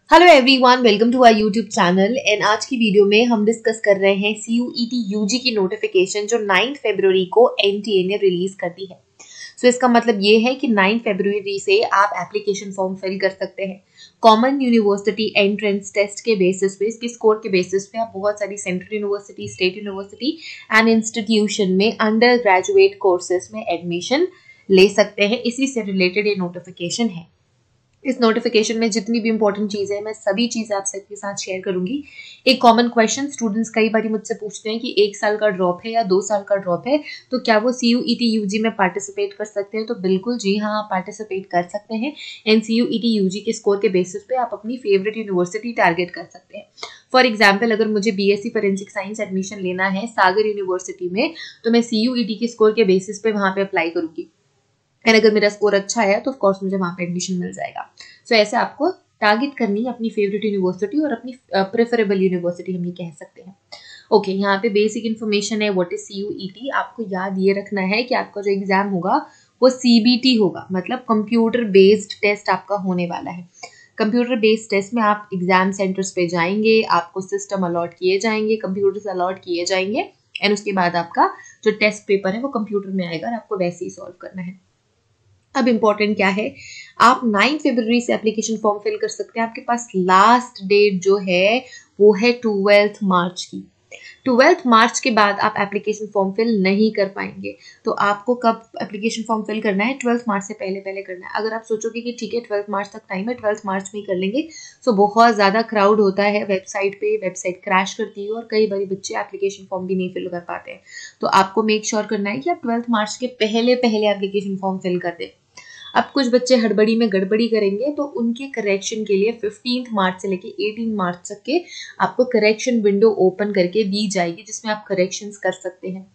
Hello everyone, welcome to our YouTube channel. And आज की video में हम डिस्कस कर रहे हैं CUET UG की नोटिफिकेशन जो 9 फरवरी को NTA ने रिलीज कर दी है। सो इसका मतलब ये है कि 9 फरवरी से आप एप्लीकेशन फॉर्म फिल कर सकते हैं। कॉमन यूनिवर्सिटी एंट्रेंस टेस्ट के बेसिस पे, इसके स्कोर के बेसिस पे आप बहुत सारी central university, state university and institution में अंडर ग्रेजुएट कोर्सेज में एडमिशन ले सकते हैं। इसी से रिलेटेड ये नोटिफिकेशन है। इस नोटिफिकेशन में जितनी भी इंपॉर्टेंट चीजें हैं मैं सभी चीजें आप सबके साथ शेयर करूंगी। एक कॉमन क्वेश्चन स्टूडेंट्स कई बार मुझसे पूछते हैं कि 1 साल का ड्रॉप है या 2 साल का ड्रॉप है तो क्या वो CUET UG में पार्टिसिपेट कर सकते हैं? तो बिल्कुल जी हाँ, आप पार्टिसिपेट कर सकते हैं। एंड CUET UG के स्कोर के बेसिस पे आप अपनी फेवरेट यूनिवर्सिटी टारगेट कर सकते हैं। फॉर एग्जाम्पल, अगर मुझे BSc फोरेंसिक साइंस एडमिशन लेना है सागर यूनिवर्सिटी में तो मैं CUET के स्कोर के बेसिस पे वहां पे अप्लाई करूंगी। एंड अगर मेरा स्कोर अच्छा है तो ऑफकोर्स मुझे वहां पे एडमिशन मिल जाएगा। सो ऐसे आपको टारगेट करनी है अपनी फेवरेट यूनिवर्सिटी और अपनी प्रेफरेबल यूनिवर्सिटी हम ये कह सकते हैं। ओके, यहाँ पे बेसिक इन्फॉर्मेशन है व्हाट इज CUET। आपको याद ये रखना है कि आपका जो एग्जाम होगा वो CBT होगा, मतलब कंप्यूटर बेस्ड टेस्ट आपका होने वाला है। कंप्यूटर बेस्ड टेस्ट में आप एग्जाम सेंटर्स पे जाएंगे, आपको सिस्टम अलॉट किए जाएंगे, कंप्यूटर्स अलॉट किए जाएंगे एंड उसके बाद आपका जो टेस्ट पेपर है वो कंप्यूटर में आएगा और आपको वैसे ही सॉल्व करना है। अब इम्पोर्टेंट क्या है, आप 9 फरवरी से एप्लीकेशन फॉर्म फिल कर सकते हैं। आपके पास लास्ट डेट जो है वो है 12 मार्च की। 12 मार्च के बाद आप एप्लीकेशन फॉर्म फिल नहीं कर पाएंगे। तो आपको कब एप्लीकेशन फॉर्म फिल करना है? 12 मार्च से पहले करना है। अगर आप सोचोगे कि ठीक है 12 मार्च तक टाइम है, 12 मार्च में ही कर लेंगे, तो बहुत ज़्यादा क्राउड होता है वेबसाइट पे, वेबसाइट क्रैश करती है और कई बार बच्चे एप्लीकेशन फॉर्म भी नहीं फिल कर पाते हैं। तो आपको मेक श्योर करना है कि आप 12 मार्च के पहले एप्लीकेशन फॉर्म फिल कर दें। अब कुछ बच्चे हड़बड़ी में गड़बड़ी करेंगे तो उनके करेक्शन के लिए 15 मार्च से लेके 18 मार्च तक के आपको करेक्शन विंडो ओपन करके दी जाएगी जिसमें आप करेक्शंस कर सकते हैं।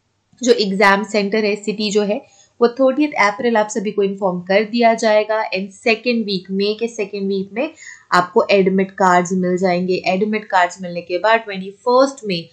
जो एग्जाम सेंटर है, सिटी जो है, वो 30 अप्रैल आप सभी को इन्फॉर्म कर दिया जाएगा। एंड सेकेंड वीक, मे के सेकेंड वीक में आपको एडमिट कार्ड्स मिल जाएंगे। एडमिट कार्ड्स मिलने के बाद 21 मई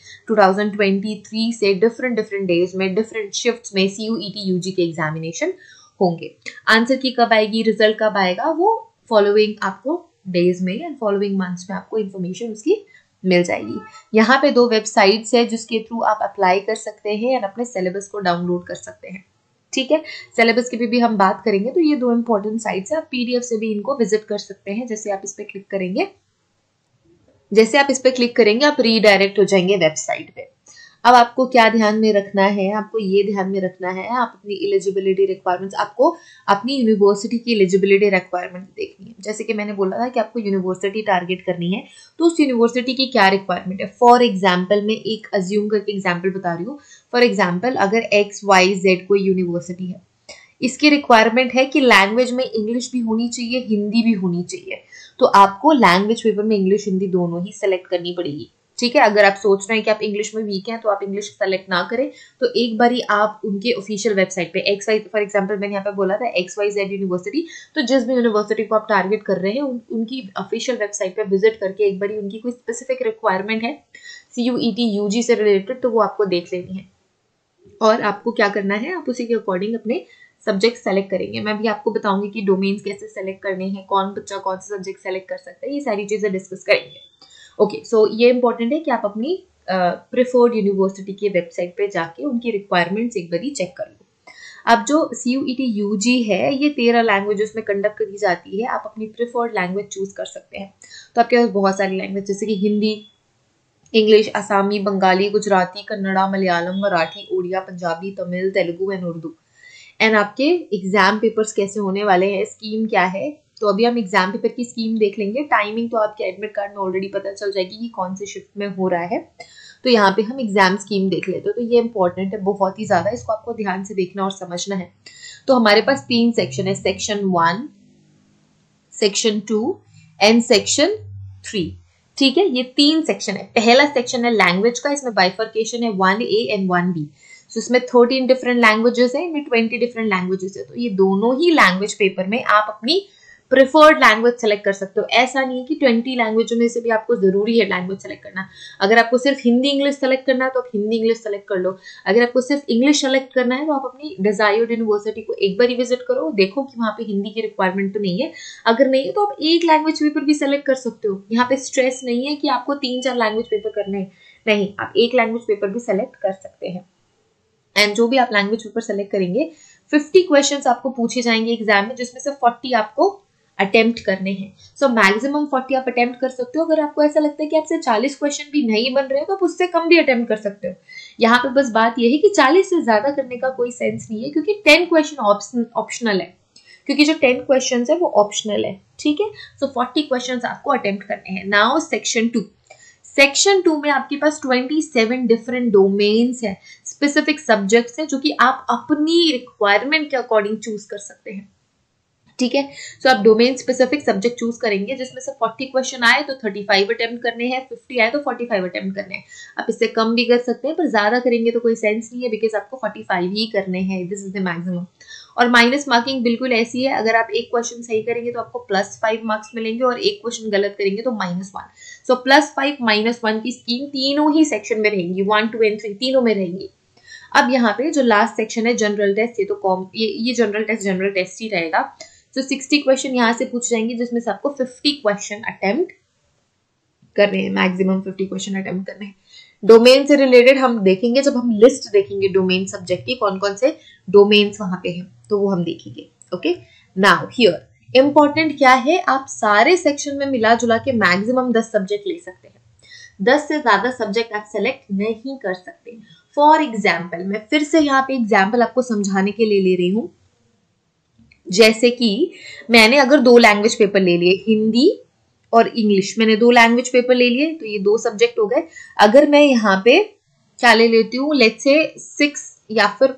2023 से डिफरेंट डेज में डिफरेंट शिफ्ट्स में CUET UG के एग्जामिनेशन होंगे। आंसर की कब आएगी, रिजल्ट कब आएगा, वो फॉलोइंग आपको डेज में एंड फॉलोइंग मंथ्स में आपको इन्फॉर्मेशन उसकी मिल जाएगी। यहाँ पे 2 वेबसाइट्स है जिसके थ्रू आप अप्लाई कर सकते हैं और अपने सिलेबस को डाउनलोड कर सकते हैं। ठीक है, सिलेबस की भी हम बात करेंगे। तो ये 2 इंपॉर्टेंट साइट्स है, आप PDF से भी इनको विजिट कर सकते हैं। जैसे आप इस पे क्लिक करेंगे आप रीडायरेक्ट हो जाएंगे वेबसाइट पे। अब आपको क्या ध्यान में रखना है? आपको ये ध्यान में रखना है, आप अपनी एलिजिबिलिटी रिक्वायरमेंट्स, आपको अपनी यूनिवर्सिटी की एलिजिबिलिटी रिक्वायरमेंट देखनी है। जैसे कि मैंने बोला था कि आपको यूनिवर्सिटी टारगेट करनी है, तो उस यूनिवर्सिटी की क्या रिक्वायरमेंट है। फॉर एग्जाम्पल, मैं एक अज्यूम करके एग्जाम्पल बता रही हूँ। फॉर एग्जाम्पल, अगर XYZ कोई यूनिवर्सिटी है, इसकी रिक्वायरमेंट है कि लैंग्वेज में इंग्लिश भी होनी चाहिए, हिंदी भी होनी चाहिए। तो आपको लैंग्वेज पेपर में इंग्लिश हिंदी दोनों ही सेलेक्ट करनी पड़ेगी। ठीक है, अगर आप सोच रहे हैं कि आप इंग्लिश में वीक हैं तो आप इंग्लिश सेलेक्ट ना करें, तो एक बारी आप उनके ऑफिशियल वेबसाइट पे फॉर एग्जांपल मैंने यहाँ पे बोला था XYZ यूनिवर्सिटी, तो जिस भी यूनिवर्सिटी को आप टारगेट कर रहे हैं उनकी ऑफिशियल वेबसाइट पे विजिट करके एक बारी उनकी कोई स्पेसिफिक रिक्वायरमेंट है CUET UG से रिलेटेड तो वो आपको देख लेनी है। और आपको क्या करना है, आप उसी के अकॉर्डिंग अपने सब्जेक्ट सेलेक्ट करेंगे। मैं भी आपको बताऊंगी कि डोमेन्स कैसे सेलेक्ट करने हैं, कौन बच्चा कौन सा सब्जेक्ट सेलेक्ट कर सकता है, ये सारी चीजें डिस्कस करेंगे। ओके, सो ये इंपॉर्टेंट है कि आप अपनी प्रेफर्ड यूनिवर्सिटी की वेबसाइट पे जाके उनकी रिक्वायरमेंट्स एक बार चेक कर लो। अब जो CUET UG है ये 13 लैंग्वेजेस में कंडक्ट करी जाती है। आप अपनी प्रेफर्ड लैंग्वेज चूज कर सकते हैं। तो आपके पास बहुत सारी लैंग्वेज जैसे कि Hindi, English, Assamese, Bengali, Gujarati, Kannada, Malayalam, Marathi, Odia, Punjabi, Tamil, Telugu and Urdu. And आपके एग्जाम पेपर्स कैसे होने वाले हैं, स्कीम क्या है, तो अभी हम एग्जाम पेपर की स्कीम देख लेंगे। टाइमिंग तो आपके एडमिट कार्ड में ऑलरेडी पता चल जाएगी कि कौन से शिफ्ट में हो रहा है। तो यहाँ पे हम एग्जाम स्कीम देख लेते हैं। तो ये इंपॉर्टेंट है बहुत ही ज्यादा, इसको आपको ध्यान से देखना और समझना है। तो हमारे पास 3 सेक्शन है, सेक्शन 1, सेक्शन 2 एंड सेक्शन 3। ठीक है, ये 3 सेक्शन है। पहला सेक्शन है लैंग्वेज का, इसमें बाइफर्केशन है 1A एंड 1B। तो इसमें 13 डिफरेंट लैंग्वेजेस है, इनमें 20 डिफरेंट लैंग्वेजेस है। तो ये दोनों ही लैंग्वेज पेपर में आप अपनी प्रेफर्ड लैंग्वेज सेलेक्ट कर सकते हो। ऐसा नहीं है कि 20 लैंग्वेज में से भी आपको जरूरी है लैंग्वेज सेलेक्ट करना। अगर आपको सिर्फ हिंदी इंग्लिश सेलेक्ट करना है तो आप हिंदी इंग्लिश सेलेक्ट कर लो। अगर आपको सिर्फ इंग्लिश सेलेक्ट करना है तो आप अपनी डिजायर्ड यूनिवर्सिटी को एक बार विजिट करो, देखो कि वहां पे हिंदी की रिक्वायरमेंट तो नहीं है। अगर नहीं है तो आप एक लैंग्वेज पेपर भी सेलेक्ट कर सकते हो। यहाँ पे स्ट्रेस नहीं है कि आपको 3-4 लैंग्वेज पेपर करने हैं, नहीं, आप एक लैंग्वेज पेपर भी सेलेक्ट कर सकते हैं। एंड जो भी आप लैंग्वेज पेपर सेलेक्ट करेंगे 50 क्वेश्चंस आपको पूछे जाएंगे एग्जाम में, जिसमें से 40 आपको अटेम्प्ट करने हैं। सो मैक्सिमम 40 आप अटेम्प्ट कर सकते हो। अगर आपको ऐसा लगता है कि आपसे 40 क्वेश्चन भी नहीं बन रहे हैं तो आप उससे कम भी अटेम्प्ट कर सकते हो। यहाँ पे बस बात यह है कि 40 से ज्यादा करने का कोई सेंस नहीं है, क्योंकि 10 क्वेश्चन ऑप्शनल है, क्योंकि जो 10 क्वेश्चन है वो ऑप्शनल है, ठीक है। सो 40 क्वेश्चन आपको अटेम्प्ट करने हैं। Now section 2। सेक्शन 2 में आपके पास 27 डिफरेंट डोमेन्स है, स्पेसिफिक सब्जेक्ट्स है, जो कि आप अपनी रिक्वायरमेंट के अकॉर्डिंग चूज कर सकते हैं, ठीक है। सो आप डोमेन स्पेसिफिक सब्जेक्ट चूज करेंगे, जिसमें से 40 क्वेश्चन आए तो 35 अटेम्प्ट करने हैं, 50 आए तो 45 अटेम्प्ट करने हैं। आप इससे कम भी कर सकते हैं, पर ज्यादा करेंगे तो कोई सेंस नहीं है, बिकॉज आपको 45 ही करने हैं। This is the maximum. और माइनस मार्किंग बिल्कुल ऐसी है, अगर आप एक क्वेश्चन सही करेंगे तो आपको +5 मार्क्स मिलेंगे, और एक क्वेश्चन गलत करेंगे तो -1। सो +5 -1 की स्कीम तीनों ही सेक्शन में रहेंगी, 1, 2 एंड 3 तीनों में रहेंगी। अब यहाँ पे जो लास्ट सेक्शन है जनरल टेस्ट, ये तो ये जनरल टेस्ट ही रहेगा। तो 60 क्वेश्चन यहाँ से पूछ जाएंगे, जिसमें से आपको 50 क्वेश्चन अटेम्प्ट कर रहे हैं, मैक्सिमम 50 क्वेश्चन अटेम्प्ट करने हैं। डोमेन से रिलेटेड हम देखेंगे जब हम लिस्ट देखेंगे डोमेन सब्जेक्ट की, कौन कौन से डोमेन्स वहां पे हैं, तो वो हम देखेंगे। ओके, नाउ हियर इंपॉर्टेंट क्या है, आप सारे सेक्शन में मिला जुला के मैक्सिमम 10 सब्जेक्ट ले सकते हैं। 10 से ज्यादा सब्जेक्ट आप सेलेक्ट नहीं कर सकते। फॉर एग्जाम्पल, मैं फिर से यहाँ पे एग्जाम्पल आपको समझाने के लिए ले रही हूँ। जैसे कि मैंने अगर 2 लैंग्वेज पेपर ले लिए, हिंदी और इंग्लिश, मैंने 2 लैंग्वेज पेपर ले लिए, तो ये 2 सब्जेक्ट हो गए। अगर मैं यहाँ पे क्या ले लेती हूँ, लेट्स से 6 या फिर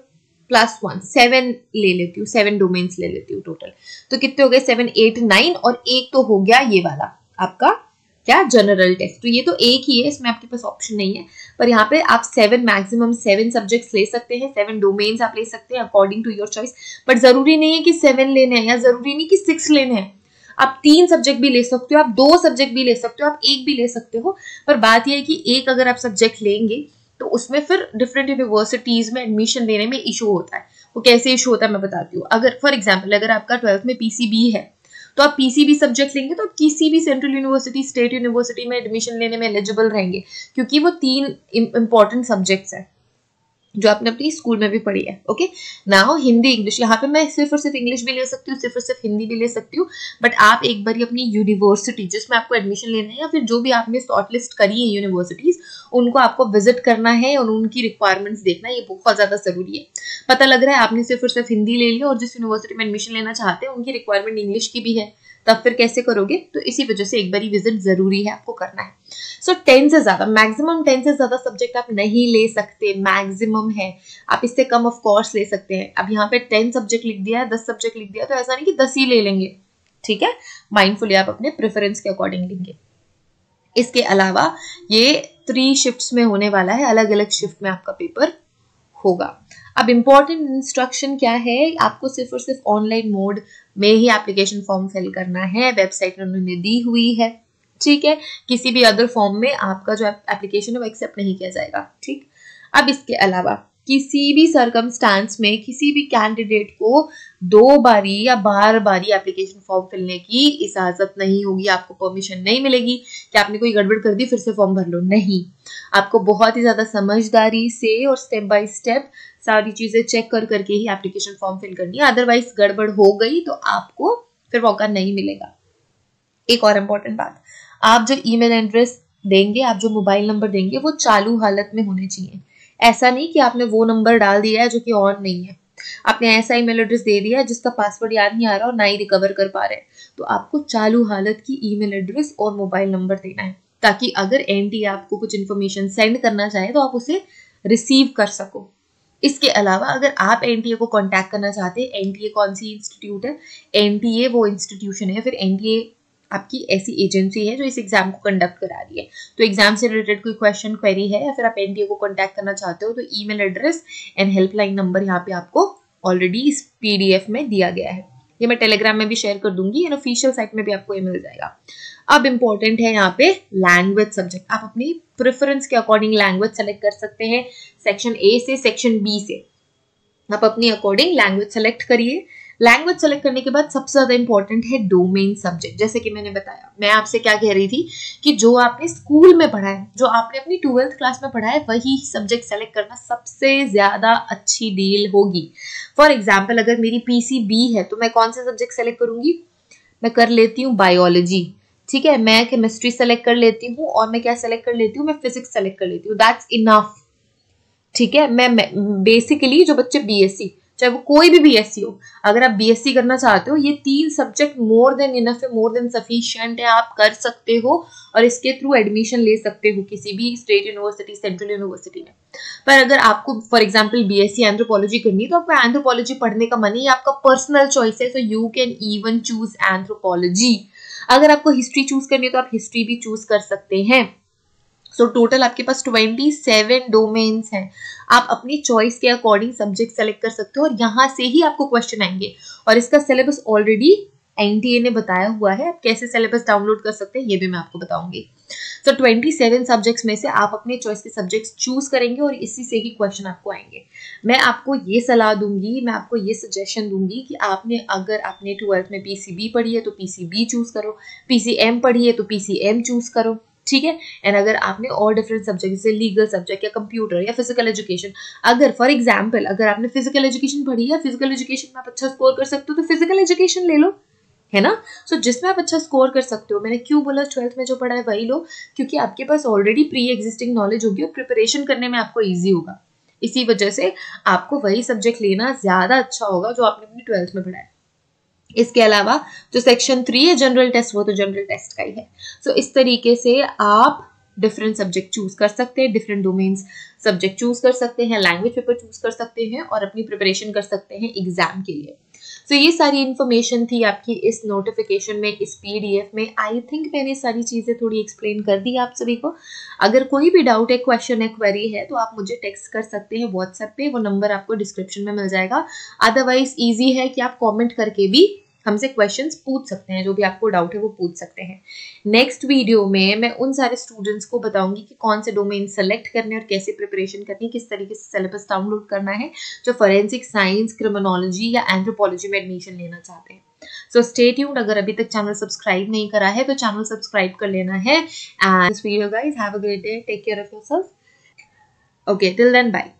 +1 7 ले लेती हूँ, 7 डोमेन्स ले लेती हूँ टोटल, तो कितने हो गए 7, 8, 9, और एक तो हो गया ये वाला आपका क्या, जनरल टेस्ट। तो ये तो एक ही है, इसमें आपके पास ऑप्शन नहीं है, पर यहाँ पे आप 7 मैक्सिमम 7 सब्जेक्ट्स ले सकते हैं, 7 डोमेन्स आप ले सकते हैं according to your choice. But जरूरी नहीं है कि 7 लेने हैं, या जरूरी नहीं कि 6 लेने हैं। आप 3 सब्जेक्ट भी ले सकते हो, आप 2 सब्जेक्ट भी ले सकते हो, आप 1 भी ले सकते हो। पर बात यह है कि एक अगर आप सब्जेक्ट लेंगे तो उसमें फिर डिफरेंट यूनिवर्सिटीज में एडमिशन लेने में इशू होता है। वो कैसे इशू होता है मैं बताती हूँ। अगर फॉर एग्जाम्पल अगर आपका 12th में PCB है, तो आप PCB सब्जेक्ट लेंगे तो आप किसी भी सेंट्रल यूनिवर्सिटी, स्टेट यूनिवर्सिटी में एडमिशन लेने में एलिजिबल रहेंगे, क्योंकि वो 3 इंपॉर्टेंट सब्जेक्ट्स हैं जो आपने अपनी स्कूल में भी पढ़ी है। ओके, नाउ हिंदी इंग्लिश, यहाँ पे मैं सिर्फ और सिर्फ इंग्लिश भी ले सकती हूँ, सिर्फ और सिर्फ हिंदी भी ले सकती हूँ। बट आप एक बार अपनी यूनिवर्सिटी जिसमें आपको एडमिशन लेना है, या फिर जो भी आपने शॉर्ट लिस्ट करी है यूनिवर्सिटीज, उनको आपको विजिट करना है और उनकी रिक्वायरमेंट्स देखना है। ये बहुत ज्यादा जरूरी है। पता लग रहा है आपने सिर्फ और सिर्फ हिंदी ले लिया, और जिस यूनिवर्सिटी में एडमिशन लेना चाहते हैं उनकी रिक्वायरमेंट इंग्लिश की भी है, तब फिर कैसे करोगे। तो इसी वजह से एक बार विजिट जरूरी है, आपको करना है। सो 10 से ज्यादा, मैक्सिमम 10 से ज्यादा सब्जेक्ट आप नहीं ले सकते, मैक्सिमम है। आप इससे कम ऑफ कोर्स ले सकते हैं। अब यहाँ पे 10 सब्जेक्ट लिख दिया है, 10 सब्जेक्ट लिख दिया, तो ऐसा नहीं कि 10 ही ले लेंगे, ठीक है। माइंडफुली आप अपने प्रेफरेंस के अकॉर्डिंग लेंगे। इसके अलावा ये 3 शिफ्ट्स में होने वाला है, अलग अलग शिफ्ट में आपका पेपर होगा। अब इंपॉर्टेंट इंस्ट्रक्शन क्या है, आपको सिर्फ और सिर्फ ऑनलाइन मोड में ही एप्लीकेशन फॉर्म फिल करना है, वेबसाइट उन्होंने दी हुई है, ठीक है। किसी भी अदर फॉर्म में आपका जो एप्लीकेशन है वो एक्सेप्ट नहीं किया जाएगा, ठीक। अब इसके अलावा किसी भी सर्कमस्टांस में किसी भी कैंडिडेट को 2 बारी या बार बारी एप्लीकेशन फॉर्म फिलने की इजाजत नहीं होगी। आपको परमिशन नहीं मिलेगी कि आपने कोई गड़बड़ कर दी फिर से फॉर्म भर लो, नहीं। आपको बहुत ही ज्यादा समझदारी से और स्टेप बाय स्टेप सारी चीजें चेक कर करके ही एप्लीकेशन फॉर्म फिल करनी है। अदरवाइज गड़बड़ हो गई तो आपको फिर मौका नहीं मिलेगा। एक और इम्पोर्टेंट बात, आप जो ईमेल एड्रेस देंगे, आप जो मोबाइल नंबर देंगे, वो चालू हालत में होने चाहिए। ऐसा नहीं कि आपने वो नंबर डाल दिया है जो कि ऑन नहीं है, आपने ऐसा ईमेल एड्रेस दे दिया है जिसका पासवर्ड याद नहीं आ रहा और ना ही रिकवर कर पा रहे हैं। तो आपको चालू हालत की ईमेल एड्रेस और मोबाइल नंबर देना है, ताकि अगर एनटीए आपको कुछ इन्फॉर्मेशन सेंड करना चाहे तो आप उसे रिसीव कर सको। इसके अलावा अगर आप एनटीए को कांटेक्ट करना चाहते हैं, एनटीए कौन सी इंस्टीट्यूट है, एनटीए वो इंस्टीट्यूशन है, फिर एनटीए आपकी ऐसी एजेंसी है जो इस एग्जाम को कंडक्ट करा रही है। तो एग्जाम से रिलेटेड कोई क्वेश्चन क्वेरी है या फिर आप एनटीए को कांटेक्ट करना चाहते हो, तो email address and helpline number यहाँ पे आपको ऑलरेडी इस पीडीएफ में दिया गया है, ये मैं टेलीग्राम में भी शेयर कर दूंगी, एंड ऑफिशियल साइट में भी आपको ये मिल जाएगा। अब इंपॉर्टेंट है यहाँ पे लैंग्वेज सब्जेक्ट। आप अपनी प्रेफरेंस के अकॉर्डिंग लैंग्वेज सेलेक्ट कर सकते हैं, सेक्शन ए से सेक्शन बी से आप अपनी अकॉर्डिंग लैंग्वेज सेलेक्ट करिए। लैंग्वेज सेलेक्ट करने के बाद सबसे ज्यादा इंपॉर्टेंट है डोमेन सब्जेक्ट। जैसे कि मैंने बताया, मैं आपसे क्या कह रही थी कि जो आपने स्कूल में पढ़ा है, जो आपने अपनी 12th क्लास में पढ़ा है, वही सब्जेक्ट सेलेक्ट करना सबसे ज्यादा अच्छी डील होगी। फॉर एग्जाम्पल, अगर मेरी PCB है तो मैं कौन सा सब्जेक्ट सेलेक्ट करूंगी? मैं कर लेती हूँ बायोलॉजी, ठीक है, मैं केमिस्ट्री सेलेक्ट कर लेती हूँ, और मैं क्या सेलेक्ट कर लेती हूँ? मैं फिजिक्स सेलेक्ट कर लेती हूँ। दैट्स इनफ, ठीक है। मैं बेसिकली जो बच्चे BSc, चाहे वो कोई भी BSc हो, अगर आप BSc करना चाहते हो, ये 3 सब्जेक्ट मोर देन इनफ है, मोर देन सफिशिएंट है, आप कर सकते हो और इसके थ्रू एडमिशन ले सकते हो किसी भी स्टेट यूनिवर्सिटी, सेंट्रल यूनिवर्सिटी में। पर अगर आपको फॉर एग्जाम्पल BSc एंथ्रोपोलॉजी करनी है, तो आपको एंथ्रोपोलॉजी पढ़ने का मन है, आपका पर्सनल चॉइस है, so you can even choose anthropology. अगर आपको हिस्ट्री चूज करनी है तो आप हिस्ट्री भी चूज कर सकते हैं। सो टोटल आपके पास 27 डोमेन्स हैं। आप अपनी चॉइस के अकॉर्डिंग सब्जेक्ट सेलेक्ट कर सकते हो, और यहाँ से ही आपको क्वेश्चन आएंगे, और इसका सिलेबस ऑलरेडी NTA ने बताया हुआ है। आप कैसे सिलेबस डाउनलोड कर सकते हैं ये भी मैं आपको बताऊंगी। सो 27 सब्जेक्ट्स में से आप अपने चॉइस के सब्जेक्ट्स चूज करेंगे, और इसी से ही क्वेश्चन आपको आएंगे। मैं आपको ये सलाह दूंगी, मैं आपको ये सजेशन दूंगी कि अगर आपने 12th में PCB पढ़ी है तो PCB चूज करो, PCM पढ़ी है तो PCM चूज करो, ठीक है। एंड अगर आपने और डिफरेंट सब्जेक्ट जैसे लीगल सब्जेक्ट या कंप्यूटर या फिजिकल एजुकेशन, अगर फॉर एग्जांपल अगर आपने फिजिकल एजुकेशन पढ़ी है, फिजिकल एजुकेशन में आप अच्छा स्कोर कर सकते हो, तो फिजिकल एजुकेशन ले लो, है ना। सो जिसमें आप अच्छा स्कोर कर सकते हो, मैंने क्यों बोला 12th में जो पढ़ा है वही लो, क्योंकि आपके पास ऑलरेडी प्री एग्जिस्टिंग नॉलेज होगी और प्रिपरेशन करने में आपको ईजी होगा। इसी वजह से आपको वही सब्जेक्ट लेना ज्यादा अच्छा होगा जो आपने अपनी 12th में पढ़ा है। इसके अलावा जो सेक्शन 3 है जनरल टेस्ट, वो तो जनरल टेस्ट का ही है। सो इस तरीके से आप डिफरेंट सब्जेक्ट चूज कर सकते हैं, डिफरेंट डोमेन्स सब्जेक्ट चूज कर सकते हैं, लैंग्वेज पेपर चूज कर सकते हैं, और अपनी प्रिपरेशन कर सकते हैं एग्जाम के लिए। सो ये सारी इन्फॉर्मेशन थी आपकी इस नोटिफिकेशन में, इस PDF में। आई थिंक मैंने सारी चीजें थोड़ी एक्सप्लेन कर दी आप सभी को। अगर कोई भी डाउट है, क्वेश्चन है, क्वेरी है, तो आप मुझे टेक्स्ट कर सकते हैं व्हाट्सएप पे, वो नंबर आपको डिस्क्रिप्शन में मिल जाएगा। अदरवाइज ईजी है कि आप कॉमेंट करके भी हमसे क्वेश्चंस पूछ सकते हैं, जो भी आपको डाउट है वो पूछ सकते हैं। नेक्स्ट वीडियो में मैं उन सारे स्टूडेंट्स को बताऊंगी कि कौन से डोमेन सेलेक्ट करने और कैसे प्रिपरेशन करनी है, किस तरीके से सिलेबस डाउनलोड करना है, जो फोरेंसिक साइंस, क्रिमिनोलॉजी या एंथ्रोपोलॉजी में एडमिशन लेना चाहते हैं। So stay tuned. अगर अभी तक चैनल सब्सक्राइब नहीं करा है तो चैनल सब्सक्राइब कर लेना है। And this video guys, have a great day, take care of yourself. Okay, till then bye.